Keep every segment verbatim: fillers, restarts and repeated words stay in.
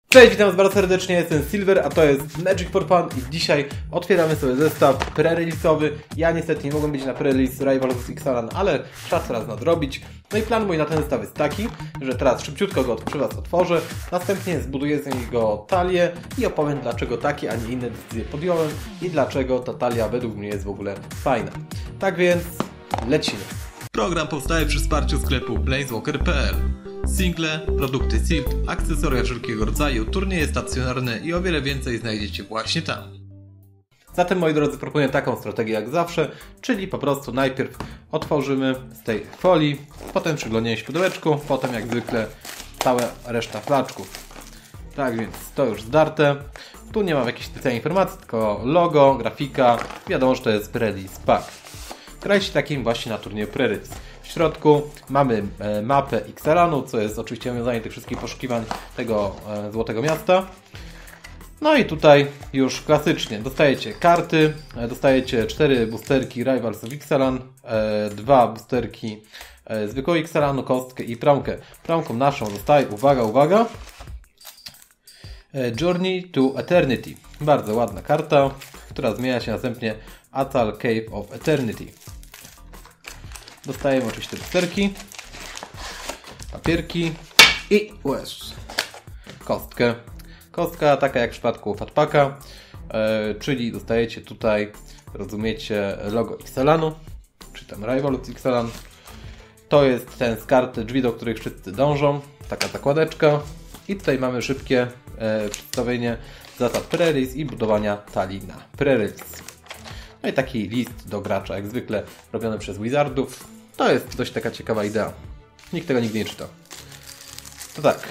Cześć, witam was bardzo serdecznie, jestem Silver, a to jest Magic for Fun i dzisiaj otwieramy sobie zestaw pre-release'owy. Ja niestety nie mogłem być na pre-release Rivals of Ixalan, ale czas teraz nadrobić. No i plan mój na ten zestaw jest taki, że teraz szybciutko go przy was otworzę, następnie zbuduję z niego talię i opowiem, dlaczego takie, a nie inne decyzje podjąłem i dlaczego ta talia według mnie jest w ogóle fajna. Tak więc lecimy. Program powstaje przy wsparciu sklepu planeswalker kropka p l. Single, produkty S I L T, akcesoria wszelkiego rodzaju, turnieje stacjonarne i o wiele więcej znajdziecie właśnie tam. Zatem, moi drodzy, proponuję taką strategię jak zawsze, czyli po prostu najpierw otworzymy z tej folii, potem przyglądniemy się pudełeczku, potem jak zwykle cała reszta flaczków. Tak więc to już zdarte. Tu nie mam jakichś specjalnych informacji, tylko logo, grafika, wiadomo, że to jest pre-release pack. Grajcie takim właśnie na turnieju pre-release. W środku mamy e, mapę Ixalanu, co jest oczywiście nawiązanie tych wszystkich poszukiwań tego e, Złotego Miasta. No i tutaj już klasycznie dostajecie karty, e, dostajecie cztery boosterki Rivals of Ixalan, e, dwa boosterki e, zwykłego Ixalanu, kostkę i promkę. Promką naszą dostaje, uwaga, uwaga, e, Journey to Eternity. Bardzo ładna karta, która zmienia się następnie Atal Cave of Eternity. Dostajemy oczywiście te boosterki, papierki i łez. Kostkę. Kostka taka jak w przypadku Fatpaka, e, czyli dostajecie tutaj, rozumiecie, logo Ixalanu, czy tam Rivals Ixalan. To jest ten z kart drzwi, do których wszyscy dążą, taka zakładeczka. I tutaj mamy szybkie e, przedstawienie zasad pre-release i budowania talii na pre-release. No i taki list do gracza, jak zwykle robiony przez Wizardów. To jest dość taka ciekawa idea. Nikt tego nigdy nie czytał. To tak.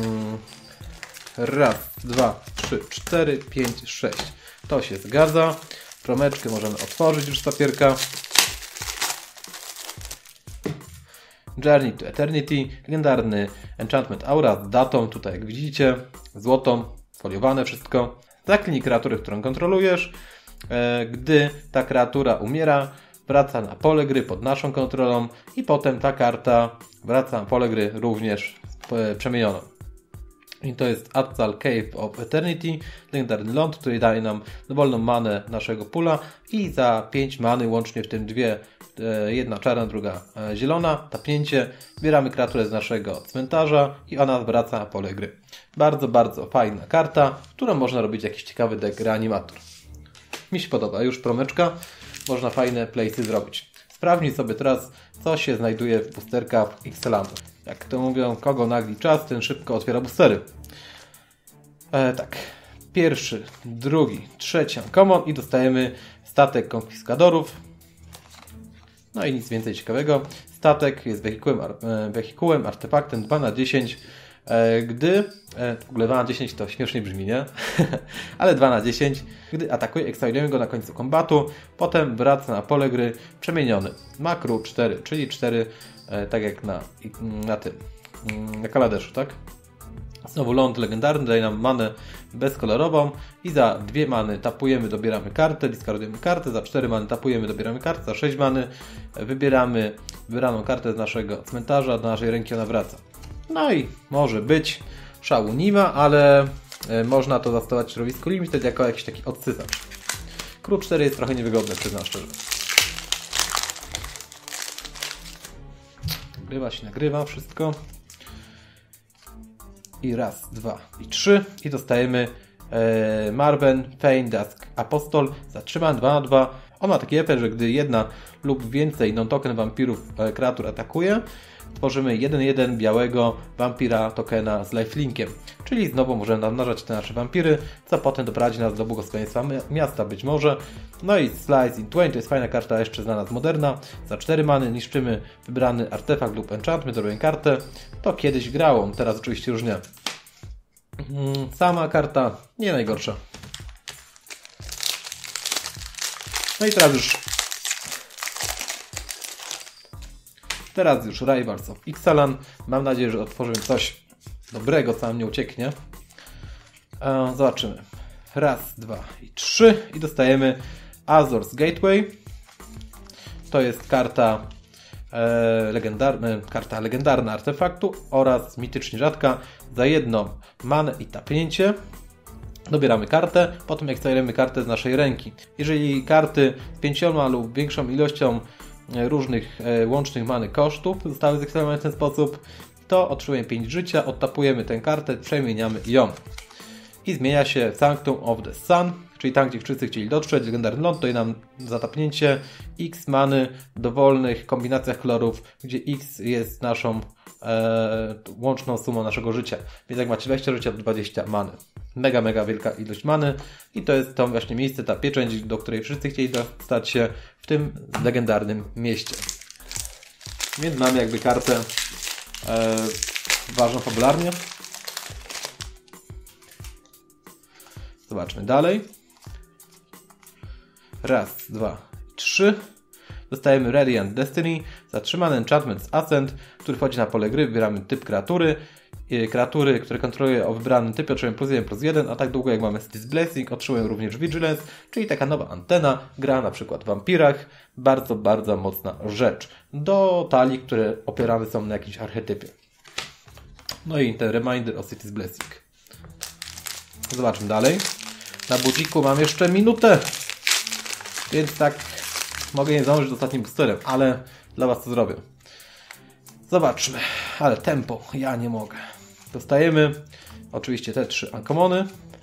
Raz, dwa, trzy, cztery, pięć, sześć. To się zgadza. Promeczkę możemy otworzyć już z papierka. Journey to Eternity. Legendarny Enchantment Aura z datą. Tutaj jak widzicie. Złotą. Foliowane wszystko. Zaklinij kreaturę, którą kontrolujesz. Gdy ta kreatura umiera, wraca na pole gry pod naszą kontrolą i potem ta karta wraca na pole gry również przemienioną. I to jest Atal Cave of Eternity, legendarny ląd, który daje nam dowolną manę naszego pula i za pięć many, łącznie w tym dwie, jedna czarna, druga zielona, tapnięcie, bieramy kreaturę z naszego cmentarza i ona wraca na pole gry. Bardzo, bardzo fajna karta, którą można robić jakiś ciekawy deck reanimator. Mi się podoba, już promeczka, można fajne playsy zrobić. Sprawdźmy sobie teraz, co się znajduje w boosterkach Ixalanu. Jak to mówią, kogo nagli czas, ten szybko otwiera boostery. E, tak, pierwszy, drugi, trzeci common i dostajemy statek konkwistadorów. No i nic więcej ciekawego. Statek jest wehikułem, e, wehikułem artefaktem dwa na dziesięć. Gdy, w ogóle dwa na dziesięć to śmiesznie brzmi, nie? Ale dwa na dziesięć, gdy atakuje, ekstalujemy go na końcu kombatu, potem wraca na pole gry przemieniony. Ma crew cztery, czyli cztery, tak jak na, na tym, na Kaladeszu, tak? Znowu ląd legendarny, daje nam manę bezkolorową i za dwie many tapujemy, dobieramy kartę, discardujemy kartę, za cztery many tapujemy, dobieramy kartę, za sześć many wybieramy wybraną kartę z naszego cmentarza, do naszej ręki ona wraca. No i może być, szału nie ma, ale można to zastosować w środowisku Limited jako jakiś taki odsycacz. Crew cztery jest trochę niewygodne, przyznam szczerze. Nagrywa się, nagrywa wszystko. I raz, dwa i trzy. I dostajemy e, Marven, Fein, Dusk, Apostol. Zatrzymam dwa na dwa. On ma taki efekt, że gdy jedna lub więcej non-token wampirów e, kreatur atakuje, tworzymy jeden jeden białego wampira tokena z lifelinkiem. Czyli znowu możemy namnażać te nasze wampiry, co potem doprowadzi nas do błogosławieństwa miasta być może. No i Slice in Twain to jest fajna karta jeszcze znana z Moderna. Za cztery many niszczymy wybrany artefakt lub enchantment, robimy kartę. To kiedyś grało, teraz oczywiście już nie. Sama karta nie najgorsza. No i teraz już Teraz już Rivals of Ixalan. Mam nadzieję, że otworzymy coś dobrego, co nam nie ucieknie. E, zobaczymy. Raz, dwa i trzy. I dostajemy Azor's Gateway. To jest karta e, legendarny, karta legendarna artefaktu oraz mitycznie rzadka za jedną manę i tapnięcie. Dobieramy kartę, potem ekstrahujemy kartę z naszej ręki. Jeżeli karty z pięcioma lub większą ilością różnych e, łącznych many kosztów zostały zekstrahowane w ten sposób, to otrzymujemy pięć życia, odtapujemy tę kartę, przemieniamy ją. I zmienia się Sanctum of the Sun, czyli tam, gdzie wszyscy chcieli dotrzeć, legendarny ląd, daje nam zatapnięcie X many w dowolnych kombinacjach kolorów, gdzie X jest naszą e, łączną sumą naszego życia. Więc jak macie dwadzieścia życia, to dwadzieścia many. Mega, mega wielka ilość many i to jest to właśnie miejsce, ta pieczęć, do której wszyscy chcieli dostać się w tym legendarnym mieście. Więc mamy jakby kartę e, ważną fabularnie. Zobaczmy dalej. Raz, dwa, trzy. Dostajemy Radiant Destiny. Zatrzymany Enchantment z Ascent, który wchodzi na pole gry. Wybieramy typ kreatury. Kreatury, które kontroluje o wybranym typie, otrzymują plus jeden, plus jeden, a tak długo jak mamy City's Blessing, otrzymują również Vigilance, czyli taka nowa antena, gra na przykład w wampirach. Bardzo, bardzo mocna rzecz. Do talii, które opierane są na jakimś archetypie. No i ten reminder o City's Blessing. Zobaczmy dalej. Na budziku mam jeszcze minutę, więc tak mogę nie zdążyć z ostatnim boosterem, ale dla Was to zrobię. Zobaczmy, ale tempo, ja nie mogę. Dostajemy oczywiście te trzy uncommony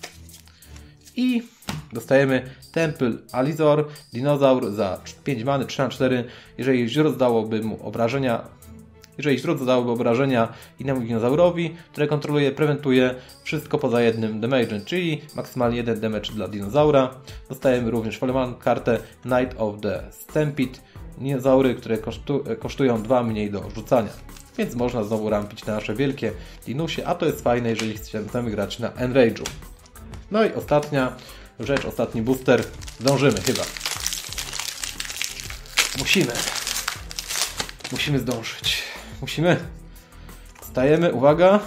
i dostajemy Temple Alizor, dinozaur za pięć many, trzy na cztery. Jeżeli źródło zdałoby mu obrażenia, jeżeli źródło zdałoby obrażenia innemu dinozaurowi, które kontroluje, prewentuje wszystko poza jednym damage'em, czyli maksymalnie jeden damage dla dinozaura. Dostajemy również folowaną kartę Night of the Stampede, dinozaury, które kosztu, kosztują dwa mniej do rzucania. Więc można znowu rampić na nasze wielkie dinusie, a to jest fajne, jeżeli chcemy grać na Enrage'u. No i ostatnia rzecz, ostatni booster. Zdążymy chyba. Musimy. Musimy zdążyć. Musimy. Stajemy, uwaga.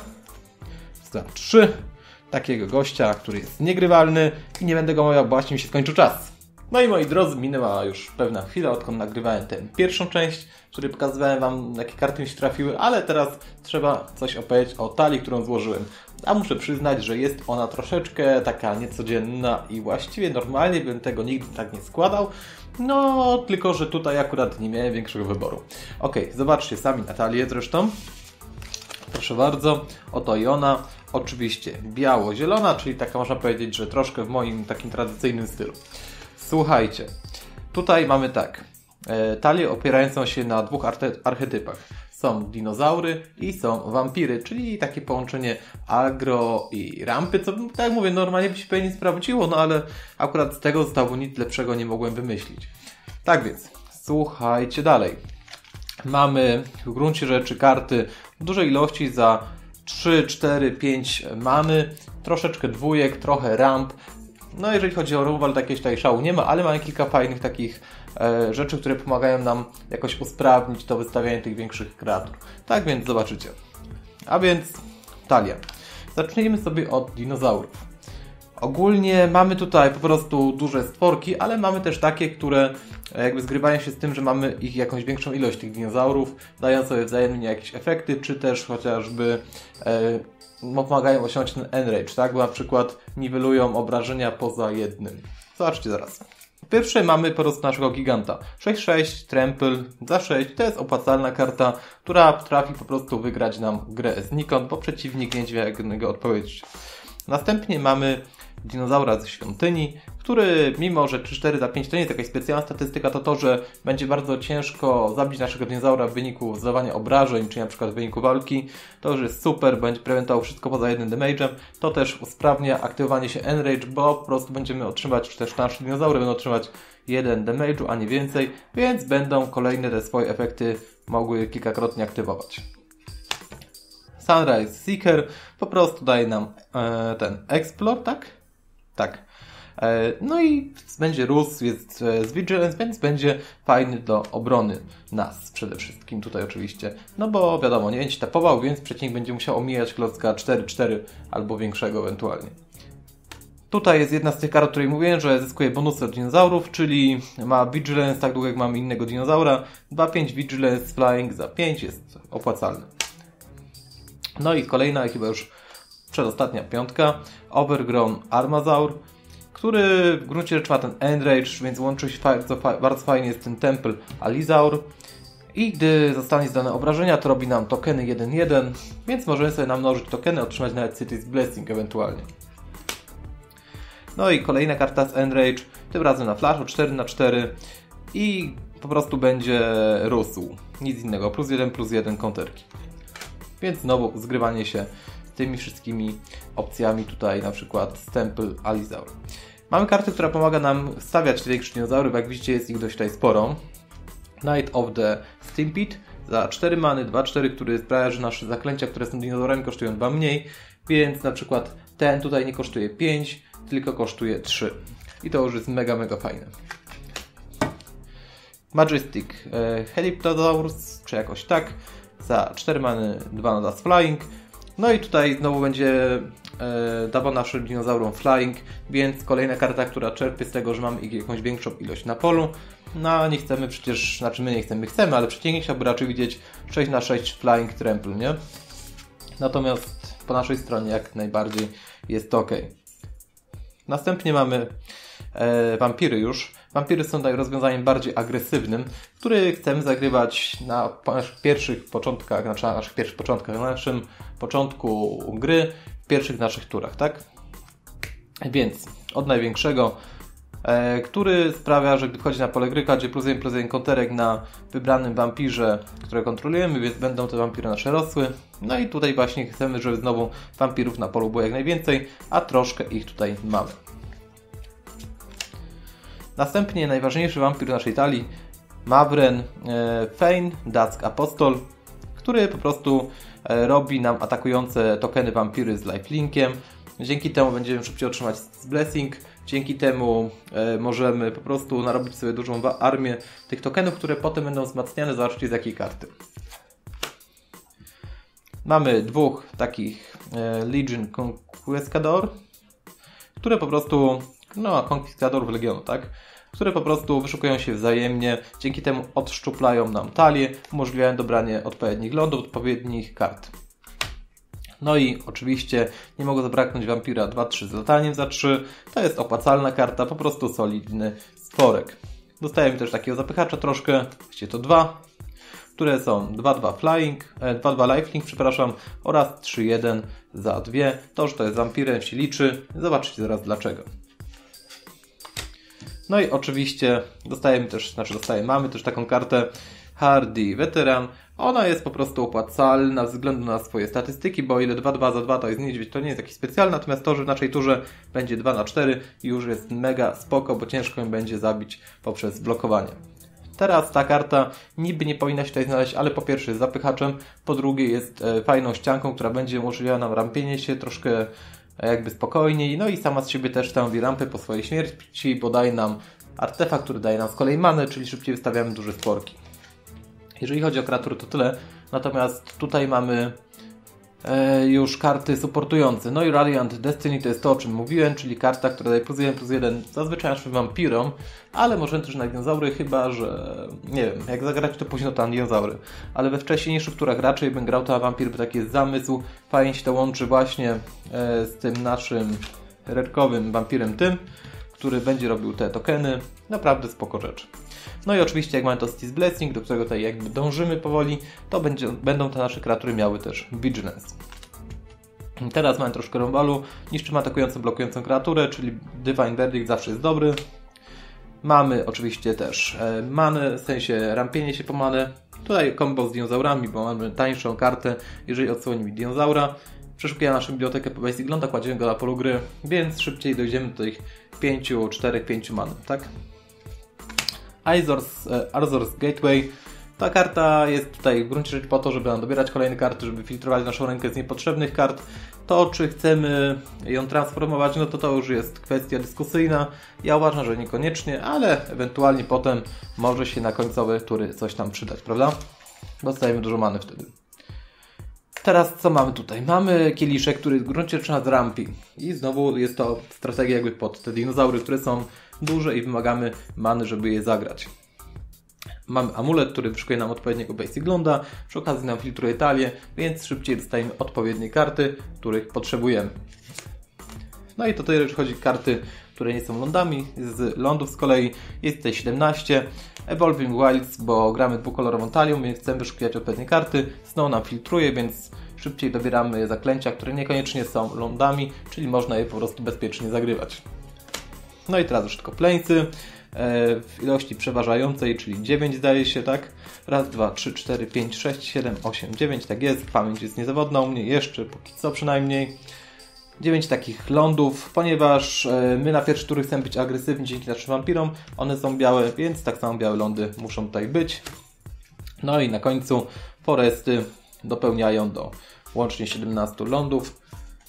Za trzy. Takiego gościa, który jest niegrywalny i nie będę go mówił, bo właśnie mi się skończył czas. No i moi drodzy, minęła już pewna chwila, odkąd nagrywałem tę pierwszą część, w której pokazywałem Wam, jakie karty mi się trafiły, ale teraz trzeba coś opowiedzieć o talii, którą złożyłem. A muszę przyznać, że jest ona troszeczkę taka niecodzienna i właściwie normalnie bym tego nigdy tak nie składał, no tylko, że tutaj akurat nie miałem większego wyboru. Ok, zobaczcie sami na talię zresztą. Proszę bardzo, oto i ona. Oczywiście biało-zielona, czyli taka można powiedzieć, że troszkę w moim takim tradycyjnym stylu. Słuchajcie, tutaj mamy tak, e, talię opierającą się na dwóch archetypach. Są dinozaury i są wampiry, czyli takie połączenie agro i rampy, co tak jak mówię, normalnie by się pewnie nie sprawdziło, no ale akurat z tego zestawu nic lepszego nie mogłem wymyślić. Tak więc, słuchajcie dalej. Mamy w gruncie rzeczy karty w dużej ilości za trzy, cztery, pięć many, troszeczkę dwójek, trochę ramp. No jeżeli chodzi o removal, to jakiegoś tutaj szału nie ma, ale mamy kilka fajnych takich e, rzeczy, które pomagają nam jakoś usprawnić to wystawianie tych większych kreatur. Tak więc zobaczycie. A więc talia. Zacznijmy sobie od dinozaurów. Ogólnie mamy tutaj po prostu duże stworki, ale mamy też takie, które jakby zgrywają się z tym, że mamy ich jakąś większą ilość tych dinozaurów, dają sobie wzajemnie jakieś efekty, czy też chociażby e, pomagają osiągnąć ten enrage, tak? Bo na przykład niwelują obrażenia poza jednym. Zobaczcie zaraz. Pierwsze mamy po prostu naszego giganta. sześć sześć, trample za sześć. To jest opłacalna karta, która potrafi po prostu wygrać nam grę znikąd, bo przeciwnik nie wie jak na niego odpowiedzieć. Następnie mamy dinozaura ze świątyni, który mimo, że trzy cztery za pięć to nie jest jakaś specjalna statystyka, to to, że będzie bardzo ciężko zabić naszego dinozaura w wyniku zadawania obrażeń, czy na przykład w wyniku walki, to już jest super, będzie prewentował wszystko poza jednym damage'em, to też usprawnia aktywowanie się enrage, bo po prostu będziemy otrzymać, czy też nasze dinozaury będą otrzymać jeden damage'u, a nie więcej, więc będą kolejne te swoje efekty mogły kilkakrotnie aktywować. Sunrise Seeker po prostu daje nam e, ten Explore, tak? Tak. E, no i będzie rósł, jest e, z Vigilance, więc będzie fajny do obrony nas przede wszystkim tutaj oczywiście. No bo wiadomo, nie będzie tapował, więc przeciwnik będzie musiał omijać klocka cztery cztery albo większego ewentualnie. Tutaj jest jedna z tych kart, o której mówiłem, że zyskuje bonusy od dinozaurów, czyli ma Vigilance tak długo jak mamy innego dinozaura. dwa pięć Vigilance Flying za pięć jest opłacalny. No i kolejna, chyba już przedostatnia piątka, Overgrown Armazaur, który w gruncie rzeczy ma ten Enrage, więc łączy się bardzo, bardzo fajnie z tym Temple Alizaur. I gdy zostanie zdane obrażenia, to robi nam tokeny jeden jeden, więc możemy sobie namnożyć tokeny, otrzymać nawet City's Blessing ewentualnie. No i kolejna karta z Enrage, tym razem na flash o cztery na cztery i po prostu będzie rósł. Nic innego, plus jeden, plus jeden konterki. Więc znowu zgrywanie się z tymi wszystkimi opcjami tutaj, na przykład z Temple Alizaur. Mamy kartę, która pomaga nam stawiać te większe dinozaury, bo jak widzicie jest ich dość tutaj sporo. Knight of the Stampede za cztery many, dwa cztery, który sprawia, że nasze zaklęcia, które są dinozaurami, kosztują dwa mniej, więc na przykład ten tutaj nie kosztuje pięć, tylko kosztuje trzy. I to już jest mega, mega fajne. Majestic e, Heliptosaurus, czy jakoś tak, za cztery many, dwa na Flying. No i tutaj znowu będzie e, dawał naszym dinozaurom Flying, więc kolejna karta, która czerpie z tego, że mamy ich jakąś większą ilość na polu. No nie chcemy przecież, znaczy my nie chcemy, chcemy, ale przeciwnik chciałby raczej widzieć sześć na sześć Flying Trample, nie? Natomiast po naszej stronie jak najbardziej jest to ok. Następnie mamy e, Wampiry już. Wampiry są tutaj rozwiązaniem bardziej agresywnym, który chcemy zagrywać na naszych pierwszych początkach, znaczy na naszych pierwszych początkach, na naszym początku gry, w pierwszych naszych turach, tak? Więc od największego, e, który sprawia, że gdy wchodzi na pole gry, kładzie plus jeden plus jeden konterek na wybranym wampirze, które kontrolujemy, więc będą te wampiry nasze rosły. No i tutaj właśnie chcemy, żeby znowu wampirów na polu było jak najwięcej, a troszkę ich tutaj mamy. Następnie najważniejszy wampir naszej talii, Mavren e, Fane Dusk Apostle, który po prostu e, robi nam atakujące tokeny wampiry z lifelinkiem. Dzięki temu będziemy szybciej otrzymać Blessing, dzięki temu e, możemy po prostu narobić sobie dużą armię tych tokenów, które potem będą wzmacniane, zobaczcie z jakiej karty. Mamy dwóch takich e, Legion Conquistador, które po prostu, no Conquistadorów Legionu, tak? Które po prostu wyszukują się wzajemnie, dzięki temu odszczuplają nam talię, umożliwiają dobranie odpowiednich lądów, odpowiednich kart. No i oczywiście nie mogło zabraknąć wampira dwa trzy z lataniem za trzy, to jest opłacalna karta, po prostu solidny stworek. Dostajemy też takiego zapychacza troszkę, właściwie to dwa, które są dwa dwa flying, dwa dwa lifelink, przepraszam, oraz trzy jeden za dwie. To, że to jest wampirem się liczy, zobaczycie zaraz dlaczego. No i oczywiście dostajemy też, znaczy dostajemy, mamy też taką kartę Hardy Veteran. Ona jest po prostu opłacalna ze względu na swoje statystyki, bo o ile dwa dwa za dwa to jest niedźwiedź, to nie jest jakiś specjalny, natomiast to, że w naszej turze będzie dwa na cztery już jest mega spoko, bo ciężko ją będzie zabić poprzez blokowanie. Teraz ta karta niby nie powinna się tutaj znaleźć, ale po pierwsze jest zapychaczem, po drugie jest e, fajną ścianką, która będzie umożliwiała nam rampienie się troszkę jakby spokojniej, no i sama z siebie też stanowi rampę po swojej śmierci, bo daje nam artefakt, który daje nam z kolei manę, czyli szybciej wystawiamy duże stworki. Jeżeli chodzi o kreatury to tyle, natomiast tutaj mamy e, już karty supportujące. No i Radiant Destiny to jest to, o czym mówiłem, czyli karta, która daje plus jeden plus jeden zazwyczaj naszym wampirom, ale możemy też na dinozaury, chyba że, nie wiem, jak zagrać to późno to na dinozaury, ale we wcześniejszych turach raczej bym grał to na wampir, bo taki jest zamysł, fajnie się to łączy właśnie e, z tym naszym rerkowym wampirem tym, który będzie robił te tokeny, naprawdę spoko rzecz. No i oczywiście jak mamy to City's Blessing, do którego tutaj jakby dążymy powoli, to będzie, będą te nasze kreatury miały też Vigilance. Teraz mamy troszkę rombalu, niszczymy atakującą, blokującą kreaturę, czyli Divine Verdict zawsze jest dobry. Mamy oczywiście też e, manę, w sensie rampienie się po manę. Tutaj combo z dinozaurami, bo mamy tańszą kartę, jeżeli odsłoni mi dinozaura. Przeszukujemy naszą bibliotekę po Basic Ląda, kładziemy go na polu gry, więc szybciej dojdziemy do tych pięciu, czterech, pięciu man, tak? Azor's, Azor's Gateway. Ta karta jest tutaj w gruncie rzeczy po to, żeby nam dobierać kolejne karty, żeby filtrować naszą rękę z niepotrzebnych kart. To, czy chcemy ją transformować, no to to już jest kwestia dyskusyjna. Ja uważam, że niekoniecznie, ale ewentualnie potem może się na końcowe tury coś tam przydać, prawda? Dostajemy dużo many wtedy. Teraz co mamy tutaj? Mamy kieliszek, który w gruncie rzeczy nas rampi. I znowu jest to strategia jakby pod te dinozaury, które są duże i wymagamy many, żeby je zagrać. Mamy amulet, który wyszukuje nam odpowiedniego Basic Londa, przy okazji nam filtruje talię, więc szybciej dostajemy odpowiednie karty, których potrzebujemy. No i to tyle, jeśli chodzi o karty, które nie są lądami. Z lądów z kolei jest tutaj siedemnaście. Evolving Wilds, bo gramy dwukolorową talią, więc chcemy wyszukiwać odpowiednie karty. Znowu nam filtruje, więc szybciej dobieramy zaklęcia, które niekoniecznie są lądami, czyli można je po prostu bezpiecznie zagrywać. No i teraz już tylko planesy w ilości przeważającej, czyli dziewięć zdaje się, tak? Raz, dwa, trzy, cztery, pięć, sześć, siedem, osiem, dziewięć, tak jest. Pamięć jest niezawodna u mnie, jeszcze póki co przynajmniej. dziewięć takich lądów, ponieważ my na pierwszy tury chcemy być agresywni dzięki naszym wampirom. One są białe, więc tak samo białe lądy muszą tutaj być. No i na końcu foresty dopełniają do łącznie siedemnastu lądów.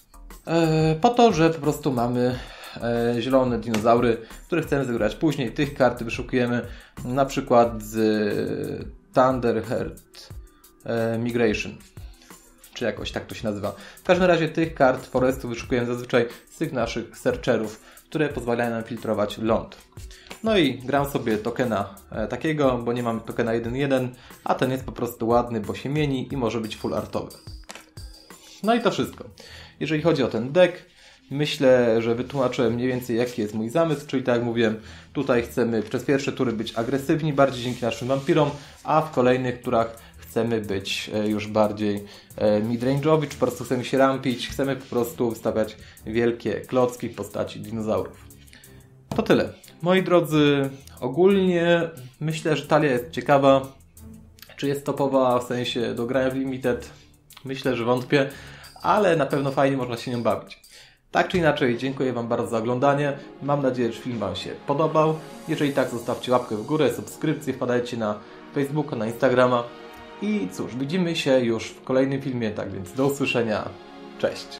Po to, że po prostu mamy zielone dinozaury, które chcemy zagrać później. Tych kart wyszukujemy na przykład z Thunderheart Migration, czy jakoś tak to się nazywa. W każdym razie tych kart forestu wyszukujemy zazwyczaj z tych naszych searcherów, które pozwalają nam filtrować ląd. No i gram sobie tokena takiego, bo nie mamy tokena jeden jeden, a ten jest po prostu ładny, bo się mieni i może być full artowy. No i to wszystko. Jeżeli chodzi o ten deck, myślę, że wytłumaczyłem mniej więcej jaki jest mój zamysł, czyli tak jak mówiłem, tutaj chcemy przez pierwsze tury być agresywni bardziej dzięki naszym wampirom, a w kolejnych turach chcemy być już bardziej midrange'owi, czy po prostu chcemy się rampić, chcemy po prostu wystawiać wielkie klocki w postaci dinozaurów. To tyle. Moi drodzy, ogólnie myślę, że talia jest ciekawa. Czy jest topowa w sensie do grania w Limited? Myślę, że wątpię, ale na pewno fajnie można się nią bawić. Tak czy inaczej, dziękuję Wam bardzo za oglądanie. Mam nadzieję, że film Wam się podobał. Jeżeli tak, zostawcie łapkę w górę, subskrypcję, wpadajcie na Facebooka, na Instagrama. I cóż, widzimy się już w kolejnym filmie, tak więc do usłyszenia. Cześć!